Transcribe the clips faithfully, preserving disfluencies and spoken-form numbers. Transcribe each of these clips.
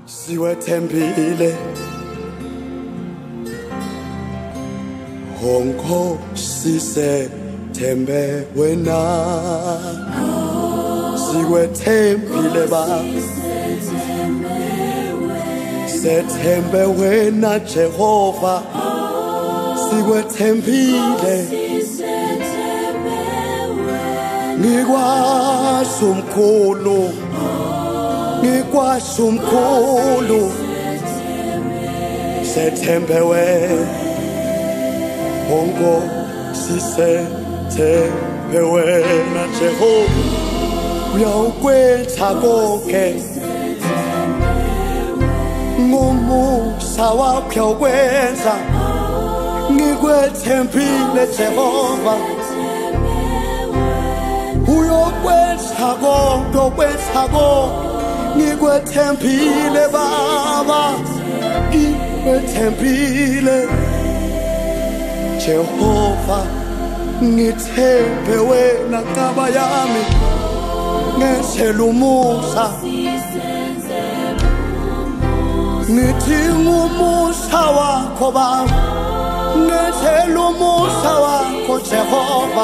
siwethembile Nkosi sethembe wena siwethembile Baba sethembe wena Jehova siwethembile ngikwazi umkhulu ngikwazi umkhulu sethembe wena Nkosi sethembe wena Jehova uyawukwenza konke ngumusa wakho uyawukwenza ngikwethembile Jehova uyokwenza konke ukwenza konke ngikwethembile Baba ngikwethembile Jehova ngithembe wena Nkaba yami ngethela umusa ngithi ngumusa wakho Baba ngethela umusa wakho Jehova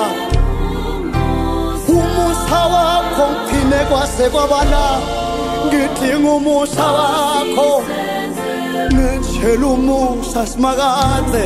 umusa wakho ngiphine kwase kwabala ngithi ngumusa wakho ngethela umusa simakade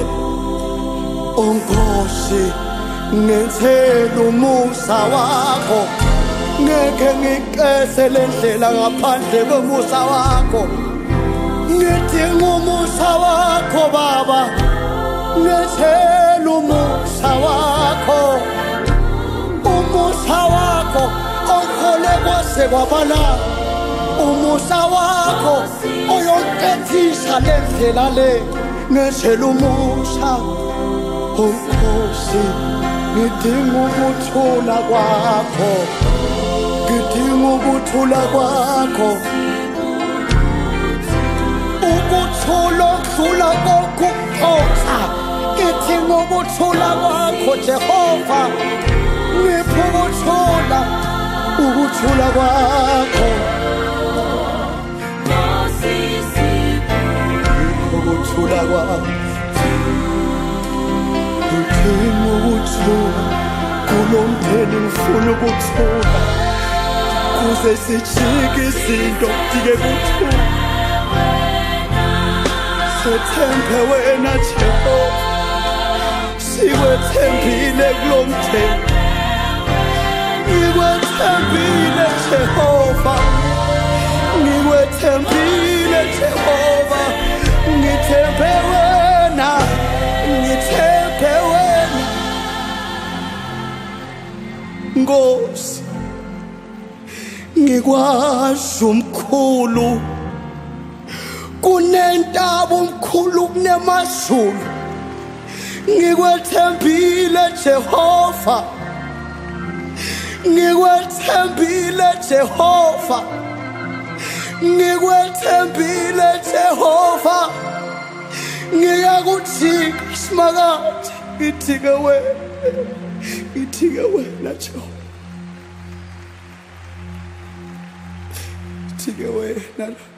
Nkosi ngethela umusa wakho ngeke ngiqese lendlela ngaphandle komusa wakho ngithi ngumusa wakho Baba ngethela umusa wakho umusa wakho okhole kwase kwabala umusa wakho oyonkethisa lendlela le ngethela umusa Nkosi ngidinga ukuthula kwakho ngidinga ukuthula kwakho ukuthula okudlula konke ukuphotha ngidinga ukuthula kwakho Jehova ngipha ukuthula ukuthula kwakho ngipha ukuthula kwakho ngidinga ukuthula kulomtheni ngifuna ukuthula kuze sijike izinto kudike kuthula sethembe wena Jehova siwethembile kulomtheni ngikwethembile Jehova ngikwethembile Jehova ngithembe wena ngithembe wena Nkosi ngikwazi umkhulu kunentaba umkhulu kunemazulu ngikwethembile Jehova ngikwethembile Jehova ngikwethembile Jehova ngiyakudinga simakade ngidinga wena ngidinga wena Jehova ngidinga wena